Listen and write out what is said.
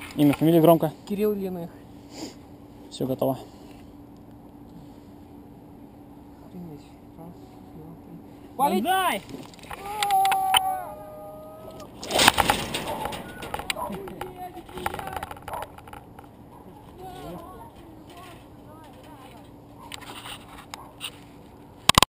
Имя, фамилия громко. Кирилл Ильиных. Все готово. Валить! Дай!